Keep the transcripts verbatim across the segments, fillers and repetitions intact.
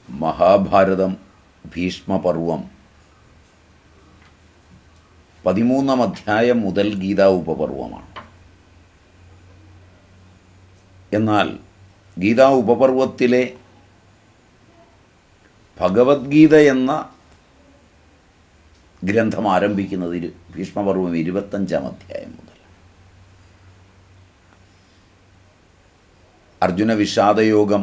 മഹാഭാരതം ഭീഷ്മപർവം പതിമൂന്നാം അധ്യായം മുതൽ ഗീതാ ഉപപർവമാണ്. എന്നാൽ ഗീതാ ഉപപർവത്തിലെ ഭഗവത്ഗീത എന്ന ഗ്രന്ഥം ആരംഭിക്കുന്നത് ഭീഷ്മപർവം ഇരുപത്തഞ്ചാം അധ്യായം മുതൽ. അർജുന വിഷാദയോഗം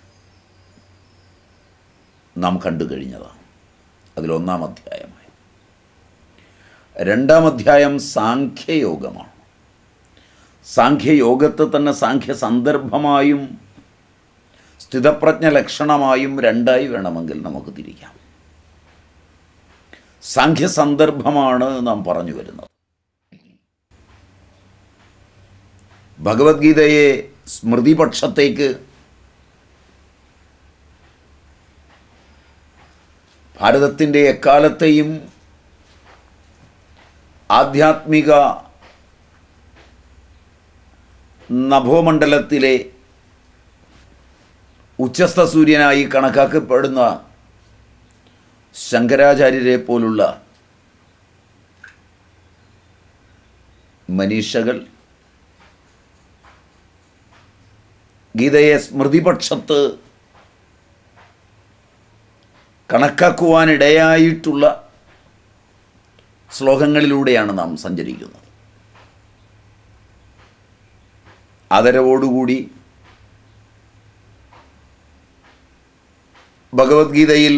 നാം കണ്ടു കഴിഞ്ഞതാണ്. അതിലൊന്നാം അധ്യായമായി. രണ്ടാം അധ്യായം സാഖ്യയോഗമാണ്. സാഖ്യയോഗത്തെ തന്നെ സാഖ്യ സന്ദർഭമായും സ്ഥിതപ്രജ്ഞ ലക്ഷണമായും രണ്ടായി വേണമെങ്കിൽ നമുക്ക് തിരിക്കാം. സാഖ്യ സന്ദർഭമാണ് നാം പറഞ്ഞു വരുന്നത്. ഭഗവത്ഗീതയെ സ്മൃതിപക്ഷത്തേക്ക് ഭാരതത്തിൻ്റെ എക്കാലത്തെയും ആധ്യാത്മിക നഭോമണ്ഡലത്തിലെ ഉച്ചസ്ഥ സൂര്യനായി കണക്കാക്കപ്പെടുന്ന ശങ്കരാചാര്യരെ പോലുള്ള മനീഷകൾ ഗീതയെ സ്മൃതിപക്ഷത്ത് കണക്കാക്കുവാനിടയായിട്ടുള്ള ശ്ലോകങ്ങളിലൂടെയാണ് നാം സഞ്ചരിക്കുന്നത്. ആദരവോടുകൂടി ഭഗവത്ഗീതയിൽ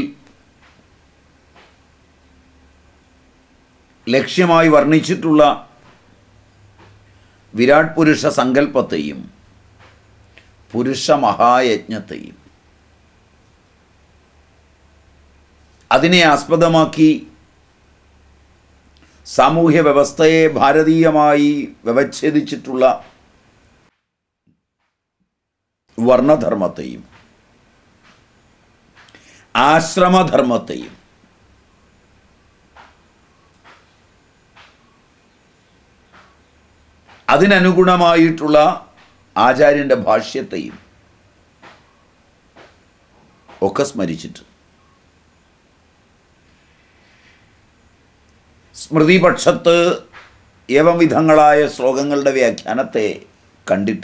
ലക്ഷ്യമായി വർണ്ണിച്ചിട്ടുള്ള വിരാട് പുരുഷ സങ്കല്പത്തെയും പുരുഷ മഹായജ്ഞത്തെയും അതിനെ ആസ്പദമാക്കി സാമൂഹ്യ വ്യവസ്ഥയെ ഭാരതീയമായി വ്യവച്ഛേദിച്ചിട്ടുള്ള വർണ്ണധർമ്മത്തെയും ആശ്രമധർമ്മത്തെയും അതിനനുഗുണമായിട്ടുള്ള ആചാര്യൻ്റെ ഭാഷ്യത്തെയും ഒക്കെ സ്മരിച്ചിട്ട് സ്മൃതിപക്ഷത്ത് ഏവം വിധങ്ങളായ ശ്ലോകങ്ങളുടെ വ്യാഖ്യാനത്തെ കണ്ടിട്ട്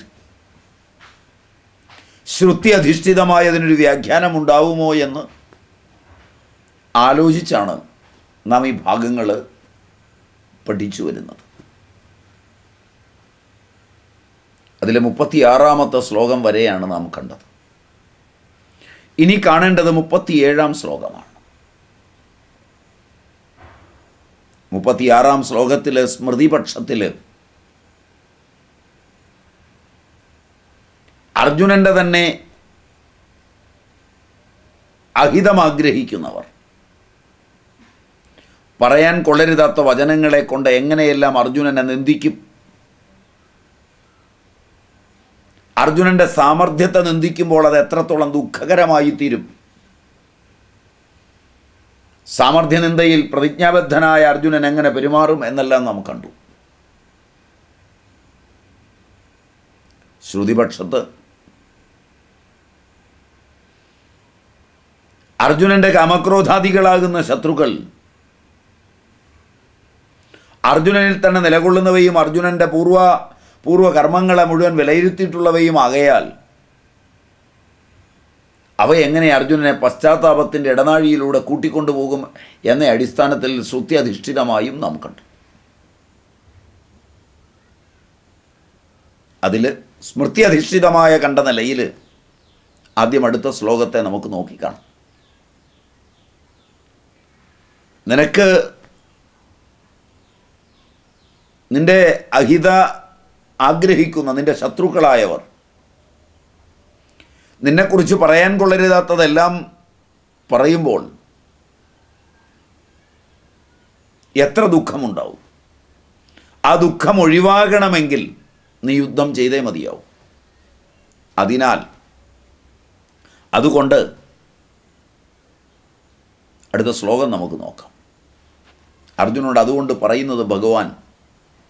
ശ്രുതി അധിഷ്ഠിതമായതിനൊരു വ്യാഖ്യാനം ഉണ്ടാവുമോ എന്ന് ആലോചിച്ചാണ് നാം ഈ ഭാഗങ്ങൾ പഠിച്ചു വരുന്നത്. അതിലെ മുപ്പത്തിയാറാമത്തെ ശ്ലോകം വരെയാണ് നാം കണ്ടത്. ഇനി കാണേണ്ടത് മുപ്പത്തിയേഴാം ശ്ലോകമാണ്. മുപ്പത്തിയാറാം ശ്ലോകത്തിൽ സ്മൃതിപക്ഷത്തിൽ അർജുനൻ്റെ തന്നെ അഹിതമാഗ്രഹിക്കുന്നവർ പറയാൻ കൊള്ളരുതാത്ത വചനങ്ങളെ കൊണ്ട് എങ്ങനെയെല്ലാം അർജുനനെ നിന്ദിക്കും, അർജുനൻ്റെ സാമർഥ്യത്തെ നിന്ദിക്കുമ്പോൾ അത് എത്രത്തോളം ദുഃഖകരമായി തീരും, സാമർഥ്യനിന്ദയിൽ പ്രതിജ്ഞാബദ്ധനായ അർജുനൻ എങ്ങനെ പെരുമാറും എന്നെല്ലാം നാം കണ്ടു. ശ്രുതിപക്ഷത്ത് അർജുനൻ്റെ കാമക്രോധാദികളാകുന്ന ശത്രുക്കൾ അർജുനനിൽ തന്നെ നിലകൊള്ളുന്നവയും അർജുനൻ്റെ പൂർവ പൂർവകർമ്മങ്ങളെ മുഴുവൻ വിലയിരുത്തിയിട്ടുള്ളവയും ആകയാൽ അവ എങ്ങനെ അർജുനനെ പശ്ചാത്താപത്തിൻ്റെ ഇടനാഴിയിലൂടെ കൂട്ടിക്കൊണ്ടുപോകും എന്ന അടിസ്ഥാനത്തിൽ ശ്രുത്യധിഷ്ഠിതമായും നാം കണ്ടു. അതിൽ സ്മൃതി അധിഷ്ഠിതമായ കണ്ട നിലയിൽ ആദ്യം അടുത്ത ശ്ലോകത്തെ നമുക്ക് നോക്കിക്കാണാം. നിനക്ക് നിന്റെ അഹിത ആഗ്രഹിക്കുന്ന നിന്റെ ശത്രുക്കളായവർ നിന്നെക്കുറിച്ച് പറയാൻ കൊള്ളരുതാത്തതെല്ലാം പറയുമ്പോൾ എത്ര ദുഃഖമുണ്ടാവും. ആ ദുഃഖം ഒഴിവാകണമെങ്കിൽ നീ യുദ്ധം ചെയ്തേ മതിയാവും. അതിനാൽ അതുകൊണ്ട് അടുത്ത ശ്ലോകം നമുക്ക് നോക്കാം. അർജുനോട് അതുകൊണ്ട് പറയുന്നത് ഭഗവാൻ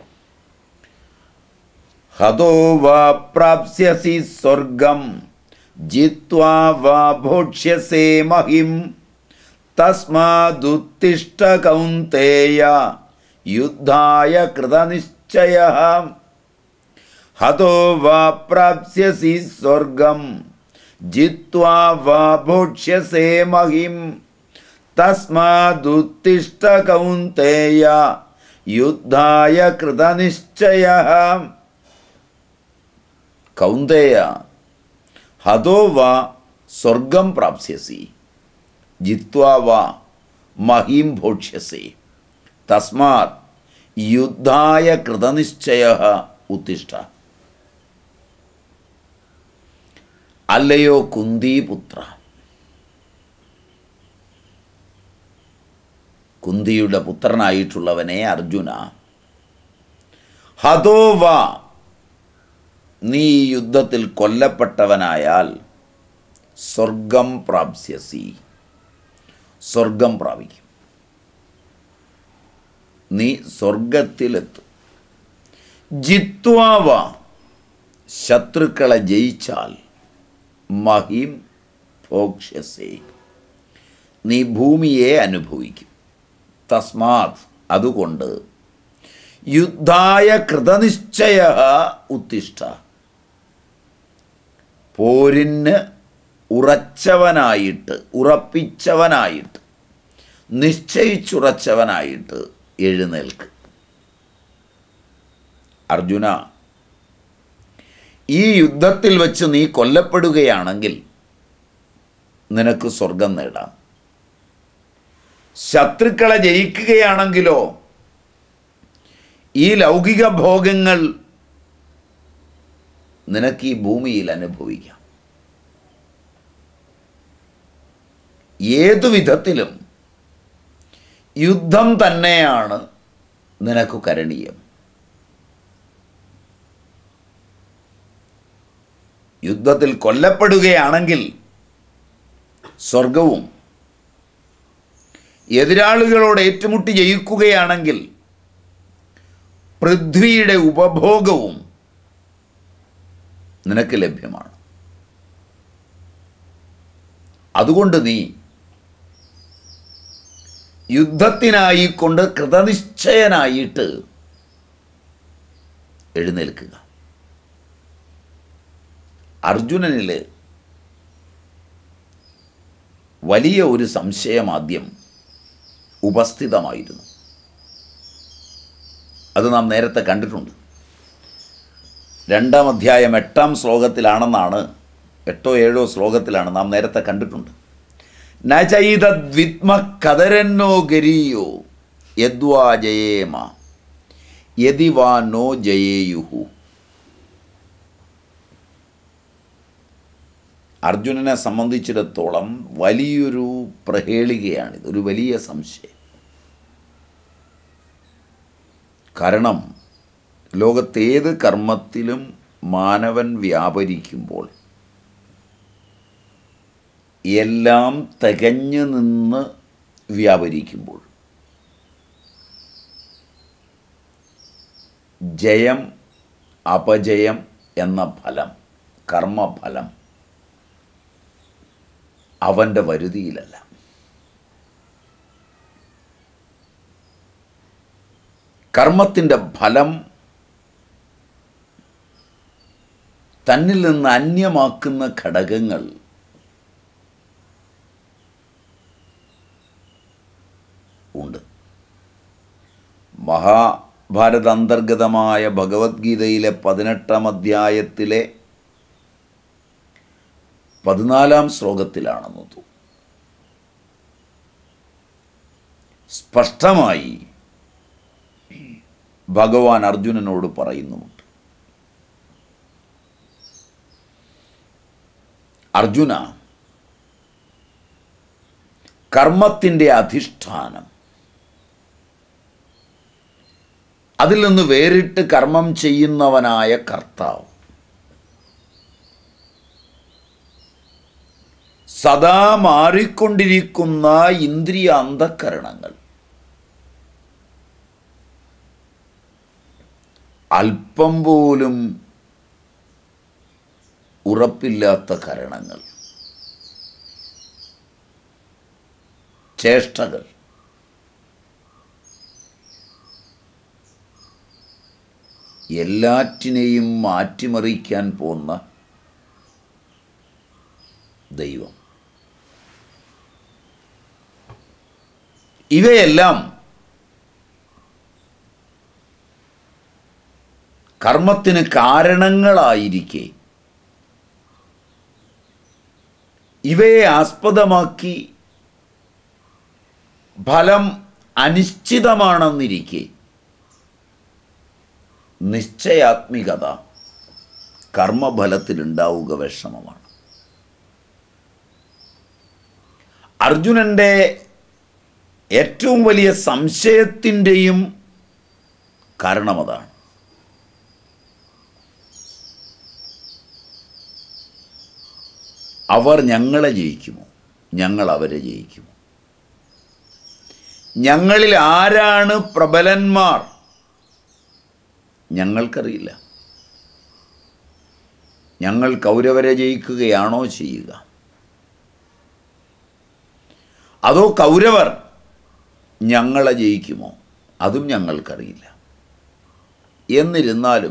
ഹതോ വാ പ്രാപ്സ്യസി സ്വർഗം ജിത്വാ വാ ഭോക്ഷ്യസേ മഹിം തസ്മാദുത്തിഷ്ഠ കൗന്തേയ യുദ്ധായ കൃതനിശ്ചയഃ ഹതോ വാ പ്രാപ്സ്യസി സ്വർഗം ജിത്വാ വാ ഭോക്ഷ്യസേ മഹിം തസ്മാദുത്തിഷ്ഠ കൗന്തേയ യുദ്ധായ കൃതനിശ്ചയഃ. കൗന്തേയ, ഹതോ വാ സ്വർഗം പ്രാപ്സ്യസി ജിത്വാ വാ മഹീം ഭോക്ഷ്യസി തസ്മാത് യുദ്ധായ കൃതനിശ്ചയഃ ഉത്തിഷ്ഠ. അല്ലയോ കുന്തിപുത്ര, കുന്തിയുടെ പുത്രനായിട്ടുള്ളവനെ അർജുന, ഹതോ വാ, നീ യുദ്ധത്തിൽ കൊല്ലപ്പെട്ടവനായാൽ സ്വർഗം പ്രാപ്സ്യസി, സ്വർഗം പ്രാപിക്കും, നീ സ്വർഗത്തിലെത്തും. ജിത്വാ വാ, ശത്രുക്കളെ ജയിച്ചാൽ മഹിം ഭോക്ഷ്യസേ, നീ ഭൂമിയെ അനുഭവിക്കും. തസ്മാത്, അതുകൊണ്ട് യുദ്ധായ കൃതനിശ്ചയഃ ഉത്തിഷ്ഠ, പോരിന് ഉറച്ചവനായിട്ട്, ഉറപ്പിച്ചവനായിട്ട്, നിശ്ചയിച്ചുറച്ചവനായിട്ട് എഴുന്നേൽക്ക്. അർജുന, ഈ യുദ്ധത്തിൽ വച്ച് നീ കൊല്ലപ്പെടുകയാണെങ്കിൽ നിനക്ക് സ്വർഗം നേടാം. ശത്രുക്കളെ ജയിക്കുകയാണെങ്കിലോ ഈ ലൗകിക ഭോഗങ്ങൾ നിനക്ക് ഈ ഭൂമിയിൽ അനുഭവിക്കാം. ഏതു വിധത്തിലും യുദ്ധം തന്നെയാണ് നിനക്ക് കരണീയം. യുദ്ധത്തിൽ കൊല്ലപ്പെടുകയാണെങ്കിൽ സ്വർഗവും, എതിരാളികളോട് ഏറ്റുമുട്ടി ജയിക്കുകയാണെങ്കിൽ പൃഥ്വിയുടെ ഉപഭോഗവും നിനക്ക് ലഭ്യമാണ്. അതുകൊണ്ട് നീ യുദ്ധത്തിനായി കൊണ്ട് കൃതനിശ്ചയനായിട്ട് എഴുന്നേൽക്കുക. അർജുനനിൽ വലിയ ഒരു സംശയം ആദ്യം ഉപസ്ഥിതമായിരുന്നു. അത് നാം നേരത്തെ കണ്ടിട്ടുണ്ട്. രണ്ടാം അധ്യായം എട്ടാം ശ്ലോകത്തിലാണെന്നാണ്, എട്ടോ ഏഴോ ശ്ലോകത്തിലാണ് നാം നേരത്തെ കണ്ടിട്ടുണ്ട്. ന ചൈതദ്വിദ്മ കതരന്നോ ഗരീയോ യദ്വാ ജയേമ യദി വാ നോ ജയേയുഹു. അർജുനനെ സംബന്ധിച്ചിടത്തോളം വലിയൊരു പ്രഹേളികയാണിത്, ഒരു വലിയ സംശയം. കാരണം ലോകത്തേത് കർമ്മത്തിലും മാനവൻ വ്യാപരിക്കുമ്പോൾ എല്ലാം തികഞ്ഞു നിന്ന് വ്യാപരിക്കുമ്പോൾ ജയം അപജയം എന്ന ഫലം, കർമ്മഫലം അവൻ്റെ വരുതിയിലല്ല. കർമ്മത്തിൻ്റെ ഫലം തന്നിൽ നിന്ന് അന്യമാക്കുന്ന ഘടകങ്ങൾ ഉണ്ട്. മഹാഭാരത അന്തർഗതമായ ഭഗവത്ഗീതയിലെ പതിനെട്ടാം അധ്യായത്തിലെ പതിനാലാം ശ്ലോകത്തിലാണെന്ന് തോന്നുന്നു സ്പഷ്ടമായി ഭഗവാൻ അർജുനനോട് പറയുന്നുമുണ്ട്. അർജുന, കർമ്മത്തിൻ്റെ അധിഷ്ഠാനം, അതിൽ നിന്ന് വേറിട്ട് കർമ്മം ചെയ്യുന്നവനായ കർത്താവ്, സദാ മാറിക്കൊണ്ടിരിക്കുന്ന ഇന്ദ്രിയ അന്ധഃകരണങ്ങൾ, അല്പം പോലും ഉറപ്പില്ലാത്ത കരണങ്ങൾ, ചേഷ്ടകൾ, എല്ലാറ്റിനെയും മാറ്റിമറിക്കാൻ പോന്ന ദൈവം. ഇവയെല്ലാം കർമ്മത്തിന് കാരണങ്ങളായിരിക്കെ ഇവയെ ആസ്പദമാക്കി ഫലം അനിശ്ചിതമാണെന്നിരിക്കെ നിശ്ചയാത്മികത കർമ്മഫലത്തിലുണ്ടാവുക വിഷമമാണ്. അർജുനൻ്റെ ഏറ്റവും വലിയ സംശയത്തിൻ്റെയും കാരണമതാണ്. അവർ ഞങ്ങളെ ജയിക്കുമോ? ഞങ്ങൾ അവരെ ജയിക്കുമോ? ഞങ്ങളിൽ ആരാണ് പ്രബലന്മാർ? ഞങ്ങൾക്കറിയില്ല. ഞങ്ങൾ കൗരവരെ ജയിക്കുകയാണോ ചെയ്യുക, അതോ കൗരവർ ഞങ്ങളെ ജയിക്കുമോ? അതും ഞങ്ങൾക്കറിയില്ല. എന്നിരുന്നാലും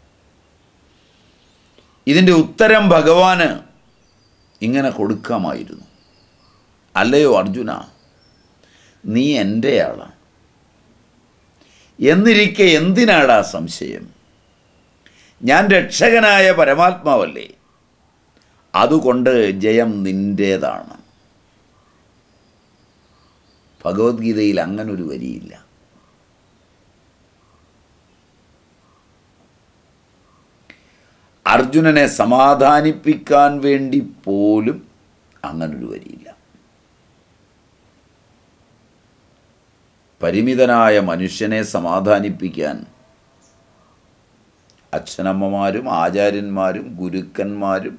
ഇതിൻ്റെ ഉത്തരം ഭഗവാന് ഇങ്ങനെ കൊടുക്കാമായിരുന്നു. അല്ലയോ അർജുന, നീ എൻ്റെ ആളാണ്. എന്നിരിക്കെ എന്തിനാടാ സംശയം? ഞാൻ രക്ഷകനായ പരമാത്മാവല്ലേ, അതുകൊണ്ട് ജയം നിൻ്റേതാണ്. ഭഗവത്ഗീതയിൽ അങ്ങനൊരു വരിയില്ല. അർജുനനെ സമാധാനിപ്പിക്കാൻ വേണ്ടി പോലും അങ്ങനൊരു വരിയില്ല. പരിമിതനായ മനുഷ്യനെ സമാധാനിപ്പിക്കാൻ അച്ഛനമ്മമാരും ആചാര്യന്മാരും ഗുരുക്കന്മാരും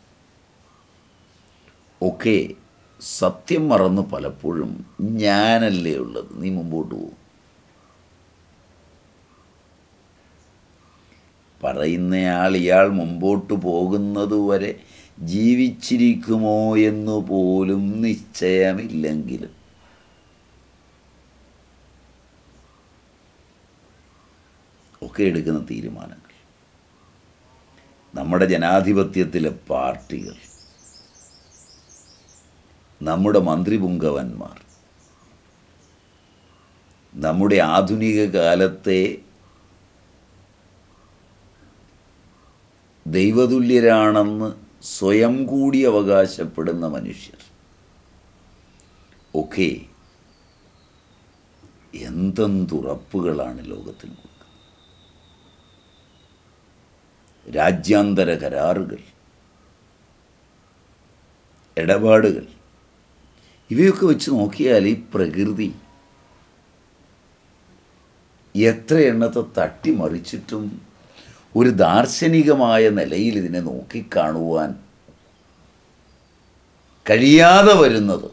ഒക്കെ സത്യം മറന്ന് പലപ്പോഴും ഞാനല്ലേ ഉള്ളത്, നീ മുമ്പോട്ട് പോകും പറയുന്നയാൾ ഇയാൾ മുമ്പോട്ട് പോകുന്നതുവരെ ജീവിച്ചിരിക്കുമോ എന്നു പോലും നിശ്ചയമില്ലെങ്കിലും ഒക്കെ എടുക്കുന്ന തീരുമാനങ്ങൾ, നമ്മുടെ ജനാധിപത്യത്തിലെ പാർട്ടികൾ, നമ്മുടെ മന്ത്രിപുങ്കവന്മാർ, നമ്മുടെ ആധുനിക കാലത്തെ ദൈവതുല്യരാണെന്ന് സ്വയം കൂടി അവകാശപ്പെടുന്ന മനുഷ്യർ ഒക്കെ എന്തെന്തുറപ്പുകളാണ് ലോകത്തിൽ കൊടുക്കുന്നത്. രാജ്യാന്തര കരാറുകൾ, ഇടപാടുകൾ, ഇവയൊക്കെ വെച്ച് നോക്കിയാൽ ഈ പ്രകൃതി എത്ര എണ്ണത്തെ തട്ടിമറിച്ചിട്ടും ഒരു ദാർശനികമായ നിലയിൽ ഇതിനെ നോക്കിക്കാണുവാൻ കഴിയാതെ വരുന്നത്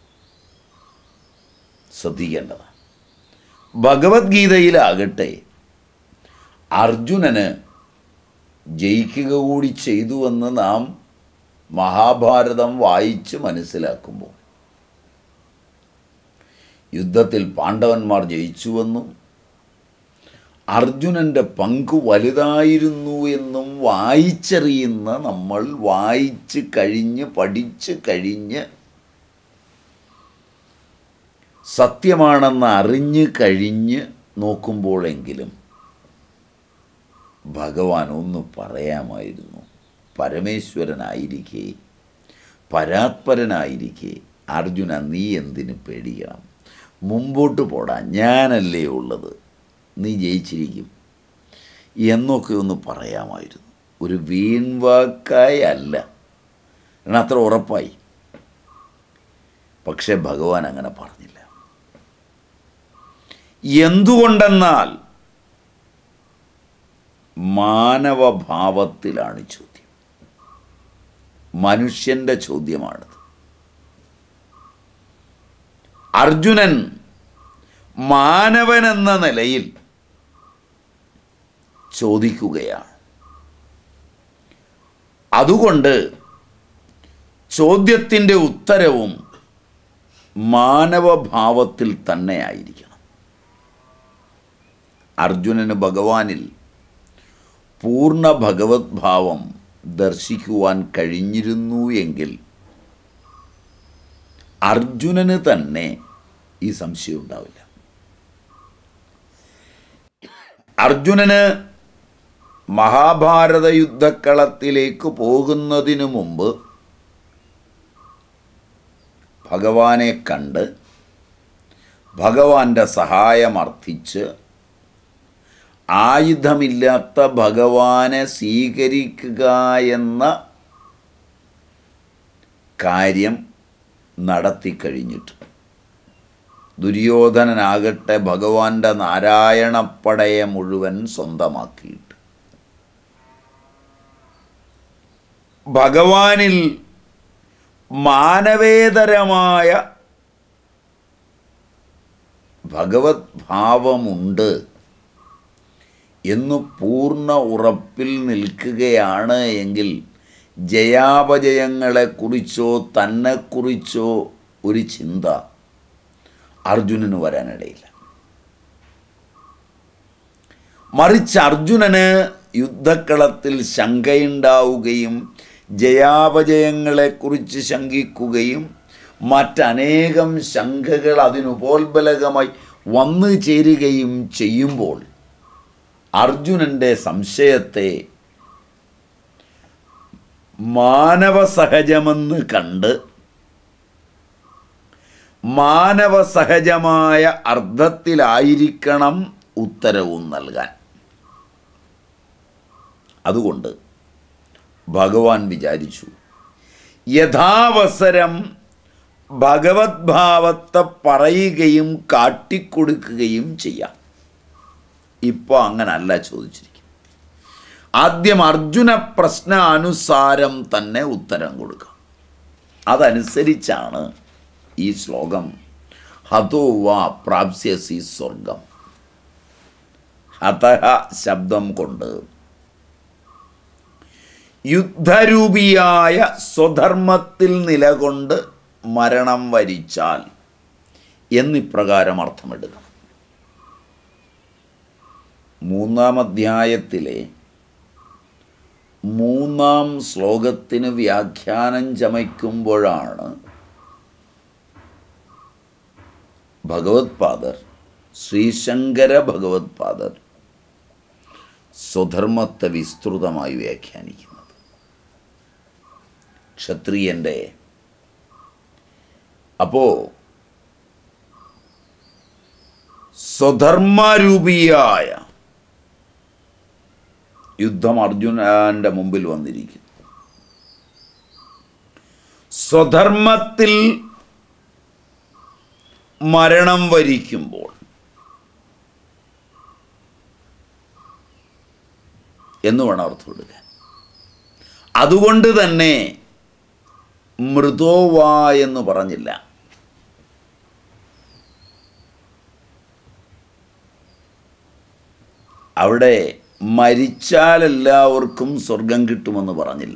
ശ്രദ്ധിക്കേണ്ടതാണ്. ഭഗവത്ഗീതയിലാകട്ടെ അർജുനന് ജയിക്കുക കൂടി ചെയ്തുവെന്ന് നാം മഹാഭാരതം വായിച്ച് മനസ്സിലാക്കുമ്പോൾ യുദ്ധത്തിൽ പാണ്ഡവന്മാർ ജയിച്ചുവെന്നും അർജുനൻ്റെ പങ്ക് വലുതായിരുന്നു എന്നും വായിച്ചറിയുന്ന നമ്മൾ വായിച്ച് കഴിഞ്ഞ് പഠിച്ച് കഴിഞ്ഞ് സത്യമാണെന്ന് അറിഞ്ഞ് കഴിഞ്ഞ് നോക്കുമ്പോഴെങ്കിലും ഭഗവാൻ ഒന്ന് പറയാമായിരുന്നു. പരമേശ്വരനായിരിക്കെ, പരാത്പരനായിരിക്കെ അർജുന നീ എന്തിന് പേടിക്കണം? മുമ്പോട്ട് പോടാ, ഞാനല്ലേ ഉള്ളത്, നീ ജയിച്ചിരിക്കും എന്നൊക്കെ ഒന്ന് പറയാമായിരുന്നു. ഒരു വീൺവാക്കായി അല്ല, എന്നാൽ അത്ര ഉറപ്പായി. പക്ഷെ ഭഗവാൻ അങ്ങനെ പറഞ്ഞില്ല. എന്തുകൊണ്ടെന്നാൽ മാനവഭാവത്തിലാണ് ചോദ്യം, മനുഷ്യൻ്റെ ചോദ്യമാണത്. അർജുനൻ മാനവൻ എന്ന നിലയിൽ ചോദിക്കുകയാണ്, അതുകൊണ്ട് ചോദ്യത്തിൻ്റെ ഉത്തരവും മാനവഭാവത്തിൽ തന്നെ ആയിരിക്കണം. അർജുനന് ഭഗവാനിൽ പൂർണ്ണ ഭഗവത് ഭാവം ദർശിക്കുവാൻ കഴിഞ്ഞിരുന്നു എങ്കിൽ അർജുനന് തന്നെ ഈ സംശയം ഉണ്ടാവില്ല. അർജുനന് മഹാഭാരത യുദ്ധക്കളത്തിലേക്ക് പോകുന്നതിനു മുമ്പ് ഭഗവാനെ കണ്ട് ഭഗവാന്റെ സഹായമർത്ഥിച്ച് ആയുധമില്ലാത്ത ഭഗവാനെ സ്വീകരിക്കുക എന്ന കാര്യം നടത്തിക്കഴിഞ്ഞിട്ട് ദുര്യോധനനാകട്ടെ ഭഗവാന്റെ നാരായണപ്പടയെ മുഴുവൻ സ്വന്തമാക്കിയിട്ട് ഭഗവാനിൽ മാനവേതരമായ ഭഗവത് ഭാവമുണ്ട് എന്ന് പൂർണ്ണ ഉറപ്പിൽ നിൽക്കുകയാണ് എങ്കിൽ ജയാപജയങ്ങളെക്കുറിച്ചോ തന്നെക്കുറിച്ചോ ഒരു ചിന്ത അർജുനന് വരാനിടയില്ല. മറിച്ച് അർജുനന് യുദ്ധക്കളത്തിൽ ശങ്കയുണ്ടാവുകയും ജയാപജയങ്ങളെക്കുറിച്ച് ശങ്കിക്കുകയും മറ്റനേകം ശങ്കകൾ അതിനുപോൽബലകമായി വന്നു ചേരുകയും ചെയ്യുമ്പോൾ അർജുനൻ്റെ സംശയത്തെ മാനവസഹജമെന്ന് കണ്ട് മാനവസഹജമായ അർത്ഥത്തിലായിരിക്കണം ഉത്തരവും നൽകാൻ. അതുകൊണ്ട് ഭഗവാൻ വിചാരിച്ചു, യഥാവസരം ഭഗവത് ഭാവത്തെ പറയുകയും കാട്ടിക്കൊടുക്കുകയും ചെയ്യാം. ഇപ്പോൾ അങ്ങനല്ല ചോദിച്ചിരിക്കും. ആദ്യം അർജുന പ്രശ്നാനുസാരം തന്നെ ഉത്തരം കൊടുക്കാം. അതനുസരിച്ചാണ് ഈ ശ്ലോകം ഹതോ വാ പ്രാപ്സ്യസി സ്വർഗം. ഹതഹ ശബ്ദം കൊണ്ട് യുദ്ധരൂപിയായ സ്വധർമ്മത്തിൽ നിലകൊണ്ട് മരണം വരിച്ചാൽ എന്നിപ്രകാരം അർത്ഥമെടുക്കണം. മൂന്നാം അധ്യായത്തിലെ മൂന്നാം ശ്ലോകത്തിന് വ്യാഖ്യാനം ചമയ്ക്കുമ്പോഴാണ് ഭഗവത്പാദർ, ശ്രീശങ്കര ഭഗവത്പാദർ സ്വധർമ്മത്തെ വിസ്തൃതമായി വ്യാഖ്യാനിക്കുന്നത്. ക്ഷത്രിയൻ്റെ അപ്പോൾ സ്വധർമ്മരൂപിയായ യുദ്ധം അർജുനന്റെ മുമ്പിൽ വന്നിരിക്കുന്നു. സ്വധർമ്മത്തിൽ മരണം വരിക്കുമ്പോൾ എന്ന് വേണം അർത്ഥം എടുക്കാൻ. അതുകൊണ്ട് തന്നെ മൃദോവാ എന്ന് പറഞ്ഞില്ല. അവിടെ മരിച്ചാൽ എല്ലാവർക്കും സ്വർഗം കിട്ടുമെന്ന് പറഞ്ഞില്ല.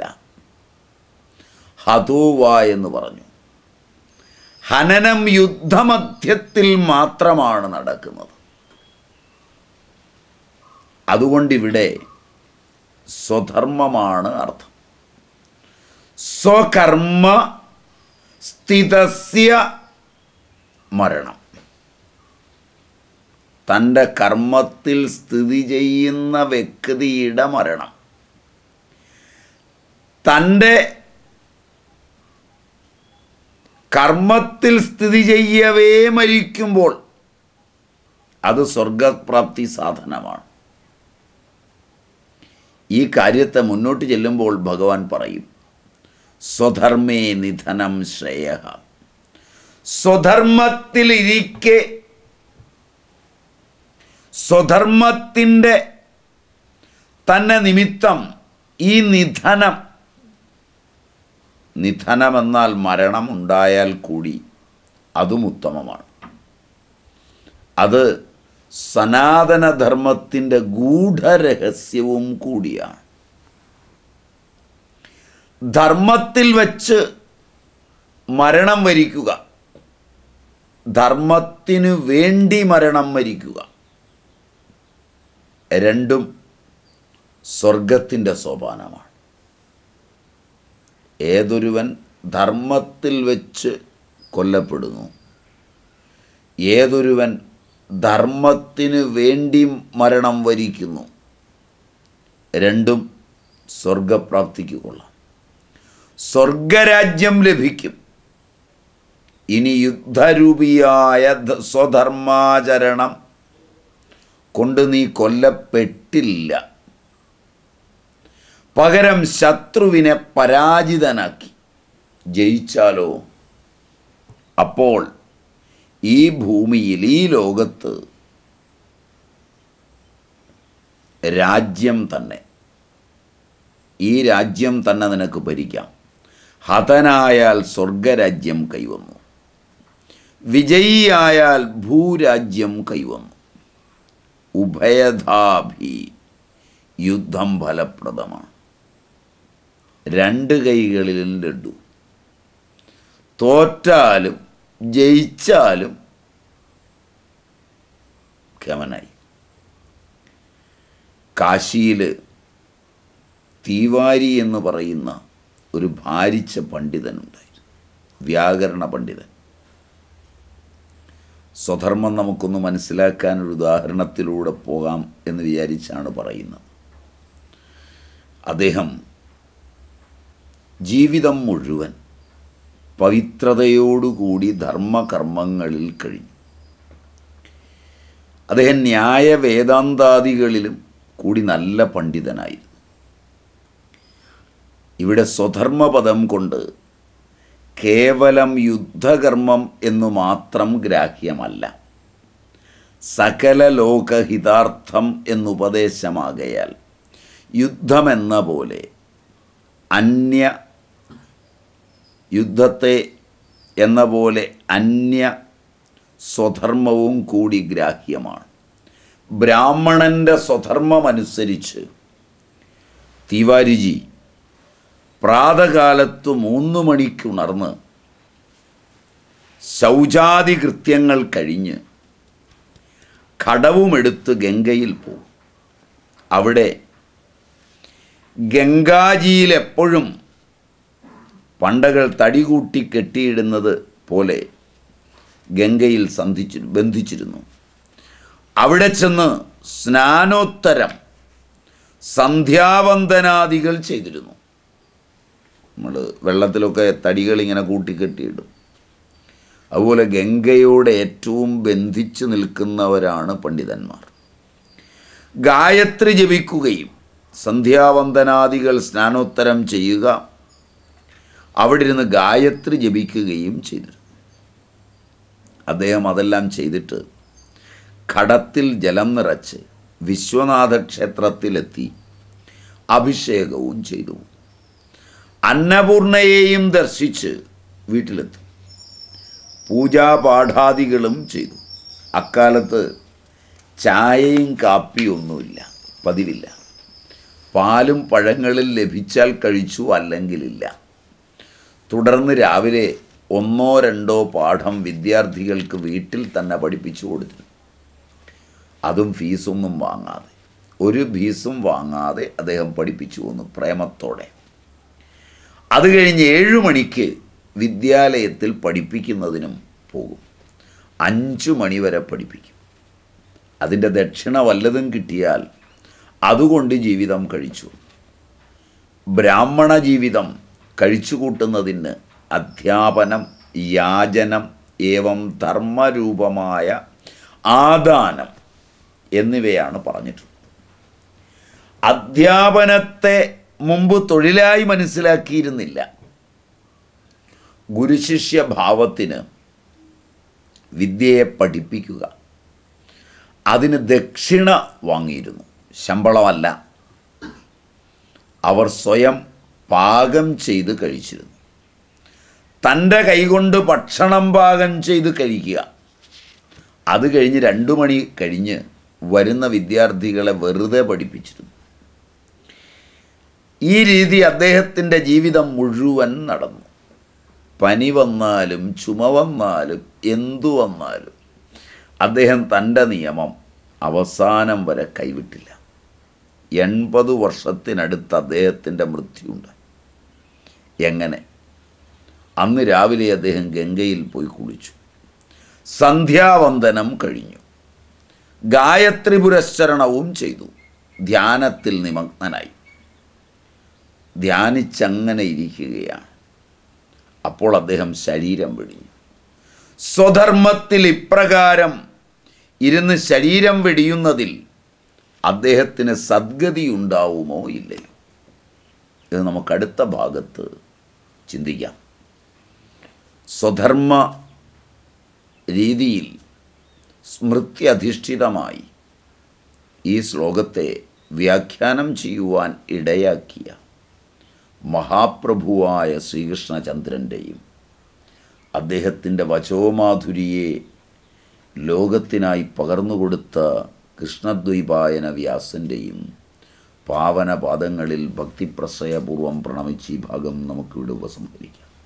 ഹതോവാ എന്ന് പറഞ്ഞു. ഹനനം യുദ്ധമധ്യത്തിൽ മാത്രമാണ് നടക്കുന്നത്. അതുകൊണ്ടിവിടെ സ്വധർമ്മമാണ് അർത്ഥം. സ്വകർമ്മ സ്ഥിതസ്യ മരണം. തൻ്റെ കർമ്മത്തിൽ സ്ഥിതി ചെയ്യുന്ന വ്യക്തിയുടെ മരണം. തൻ്റെ കർമ്മത്തിൽ സ്ഥിതി ചെയ്യവേ മരിക്കുമ്പോൾ അത് സ്വർഗപ്രാപ്തി സാധനമാണ്. ഈ കാര്യത്തെ മുന്നോട്ട് ചെല്ലുമ്പോൾ ഭഗവാൻ പറയും, സ്വധർമ്മേ നിധനം ശ്രേയഃ. സ്വധർമ്മത്തിലിരിക്കെ സ്വധർമ്മത്തിൻ്റെ തന്നെ നിമിത്തം ഈ നിധനം, നിധനമെന്നാൽ മരണം ഉണ്ടായാൽ കൂടി അതും ഉത്തമമാണ്. അത് സനാതനധർമ്മത്തിൻ്റെ ഗൂഢരഹസ്യവും കൂടിയാണ്. ധർമ്മത്തിൽ വച്ച് മരണം വരിക്കുക, ധർമ്മത്തിനു വേണ്ടി മരണം വരിക്കുക, രണ്ടും സ്വർഗത്തിൻ്റെ സോപാനമാണ്. ഏതൊരുവൻ ധർമ്മത്തിൽ വെച്ച് കൊല്ലപ്പെടുന്നു, ഏതൊരുവൻ ധർമ്മത്തിന് വേണ്ടി മരണം വരിക്കുന്നു, രണ്ടും സ്വർഗപ്രാപ്തിക്ക് കൊള്ളാം, സ്വർഗരാജ്യം ലഭിക്കും. ഇനി യുദ്ധരൂപിയായ സ്വധർമാചരണം കൊണ്ട് നീ കൊല്ലപ്പെട്ടില്ല, പകരം ശത്രുവിനെ പരാജിതനാക്കി ജയിച്ചാലോ, അപ്പോൾ ഈ ഭൂമിയിൽ, ഈ ലോകത്ത് രാജ്യം തന്നെ, ഈ രാജ്യം തന്നെ നിനക്ക് ഭരിക്കാം. ഹതനായാൽ സ്വർഗരാജ്യം കൈവന്നു, വിജയിയായാൽ ഭൂരാജ്യം കൈവന്നു. ഉഭയഥാഭി യുദ്ധം ഫലപ്രദമാണ്. രണ്ട് കൈകളിലും ലഡു. തോറ്റാലും ജയിച്ചാലും കേമനായി. കാശിയിൽ തീവാരി എന്ന് പറയുന്ന ഒരു ഭാരിച്ച പണ്ഡിതനുണ്ടായിരുന്നു, വ്യാകരണ പണ്ഡിതൻ. സ്വധർമ്മം നമുക്കൊന്ന് മനസ്സിലാക്കാനൊരു ഉദാഹരണത്തിലൂടെ പോകാം എന്ന് വിചാരിച്ചാണ് പറയുന്നത്. അദ്ദേഹം ജീവിതം മുഴുവൻ പവിത്രതയോടുകൂടി ധർമ്മകർമ്മങ്ങളിൽ കഴിഞ്ഞു. അദ്ദേഹം ന്യായ വേദാന്താദികളിലും കൂടി നല്ല പണ്ഡിതനായിരുന്നു. ഇവിടെ സ്വധർമ്മപദം കൊണ്ട് കേവലം യുദ്ധകർമ്മം എന്നു മാത്രം ഗ്രാഹ്യമല്ല, സകല ലോകഹിതാർത്ഥം എന്നുപദേശമാകയാൽ യുദ്ധമെന്ന പോലെ അന്യ യുദ്ധത്തെ എന്ന പോലെ അന്യ സ്വധർമ്മവും കൂടി ഗ്രാഹ്യമാണ്. ബ്രാഹ്മണൻ്റെ സ്വധർമ്മമനുസരിച്ച് തിവാരിജി പ്രാതകാലത്ത് മൂന്ന് മണിക്കുണർന്ന് ശൗചാദി കൃത്യങ്ങൾ കഴിഞ്ഞ് കടവുമെടുത്ത് ഗംഗയിൽ പോകും. അവിടെ ഗംഗാജിയിൽ എപ്പോഴും പണ്ടകൾ തടികൂട്ടി കെട്ടിയിടുന്നത് പോലെ ഗംഗയിൽ സന്ധിച്ചു ബന്ധിച്ചിരുന്നു. അവിടെ ചെന്ന് സ്നാനോത്തരം സന്ധ്യാവന്ദനാദികൾ ചെയ്തിരുന്നു. നമ്മൾ വെള്ളത്തിലൊക്കെ തടികൾ ഇങ്ങനെ കൂട്ടിക്കെട്ടിയിടും. അതുപോലെ ഗംഗയോട് ഏറ്റവും ബന്ധിച്ച് നിൽക്കുന്നവരാണ് പണ്ഡിതന്മാർ. ഗായത്രി ജപിക്കുകയും സന്ധ്യാവന്ദനാദികൾ സ്നാനോത്തരം ചെയ്യുക, അവിടെ ഇരുന്ന് ഗായത്രി ജപിക്കുകയും ചെയ്തിരുന്നു. അദ്ദേഹം അതെല്ലാം ചെയ്തിട്ട് ഘടത്തിൽ ജലം നിറച്ച് വിശ്വനാഥ ക്ഷേത്രത്തിലെത്തി അഭിഷേകവും ചെയ്തു. അന്നപൂർണയെയും ദർശിച്ച് വീട്ടിലെത്തി പൂജാപാഠാദികളും ചെയ്തു. അക്കാലത്ത് ചായയും കാപ്പിയൊന്നുമില്ല, പതിവില്ല. പാലും പഴങ്ങളും ലഭിച്ചാൽ കഴിച്ചു, അല്ലെങ്കിലില്ല. തുടർന്ന് രാവിലെ ഒന്നോ രണ്ടോ പാഠം വിദ്യാർത്ഥികൾക്ക് വീട്ടിൽ തന്നെ പഠിപ്പിച്ചു കൊടുത്തു. അതും ഫീസൊന്നും വാങ്ങാതെ, ഒരു ഫീസും വാങ്ങാതെ അദ്ദേഹം പഠിപ്പിച്ചു വന്നു പ്രേമത്തോടെ. അത് കഴിഞ്ഞ് ഏഴു മണിക്ക് വിദ്യാലയത്തിൽ പഠിപ്പിക്കുന്നതിനും പോകും. അഞ്ചു മണി വരെ പഠിപ്പിക്കും. അതിൻ്റെ ദക്ഷിണ വല്ലതും കിട്ടിയാൽ അതുകൊണ്ട് ജീവിതം കഴിച്ചു. ബ്രാഹ്മണ ജീവിതം കഴിച്ചുകൂട്ടുന്നതിന് അധ്യാപനം, യാചനം, ഏവം ധർമ്മരൂപമായ ആദാനം എന്നിവയാണ് പറഞ്ഞിട്ടുള്ളത്. അധ്യാപനത്തെ മുമ്പ് തൊഴിലായി മനസ്സിലാക്കിയിരുന്നില്ല. ഗുരുശിഷ്യ ഭാവത്തിന് വിദ്യയെ പഠിപ്പിക്കുക, അതിന് ദക്ഷിണ വാങ്ങിയിരുന്നു, ശമ്പളമല്ല. അവർ സ്വയം പാകം ചെയ്ത് കഴിച്ചിരുന്നു. തൻ്റെ കൈകൊണ്ട് ഭക്ഷണം പാകം ചെയ്ത് കഴിക്കുക. അത് കഴിഞ്ഞ് രണ്ടു മണി കഴിഞ്ഞ് വരുന്ന വിദ്യാർത്ഥികളെ വെറുതെ പഠിപ്പിച്ചിരുന്നു. ഈ രീതി അദ്ദേഹത്തിൻ്റെ ജീവിതം മുഴുവൻ നടന്നു. പനി വന്നാലും ചുമ വന്നാലും എന്തു വന്നാലും അദ്ദേഹം തൻ്റെ നിയമം അവസാനം വരെ കൈവിട്ടില്ല. എൺപത് വർഷത്തിനടുത്ത് അദ്ദേഹത്തിൻ്റെ മൃത്യുണ്ട്. എങ്ങനെ? അന്ന് രാവിലെ അദ്ദേഹം ഗംഗയിൽ പോയി കുളിച്ചു, സന്ധ്യാവന്ദനം കഴിഞ്ഞു, ഗായത്രി പുരസ്ചരണവും ചെയ്തു, ധ്യാനത്തിൽ നിമഗ്നനായി. ധ്യാനിച്ചങ്ങനെ ഇരിക്കുകയാണ്. അപ്പോൾ അദ്ദേഹം ശരീരം വെടിഞ്ഞു. സ്വധർമ്മത്തിൽ ഇപ്രകാരം ഇരുന്ന് ശരീരം വെടിയുന്നതിൽ അദ്ദേഹത്തിന് സദ്ഗതി ഉണ്ടാവുമോ ഇല്ലയോ? ഇത് നമുക്ക് അടുത്ത ഭാഗത്ത് ചിന്തിക്കാം. സ്വധർമ്മ രീതിയിൽ സ്മൃതി അധിഷ്ഠിതമായി ഈ ശ്ലോകത്തെ വ്യാഖ്യാനം ചെയ്യുവാൻ ഇടയാക്കിയ മഹാപ്രഭുവായ ശ്രീകൃഷ്ണചന്ദ്രൻ്റെയും അദ്ദേഹത്തിൻ്റെ വചോമാധുരിയെ ലോകത്തിനായി പകർന്നുകൊടുത്ത കൃഷ്ണദ്വൈപായന വ്യാസൻ്റെയും പാവനപാദങ്ങളിൽ ഭക്തിപ്രസയപൂർവം പ്രണമിച്ച് ഈ ഭാഗം നമുക്കിവിടെ ഉപസംഹരിക്കാം.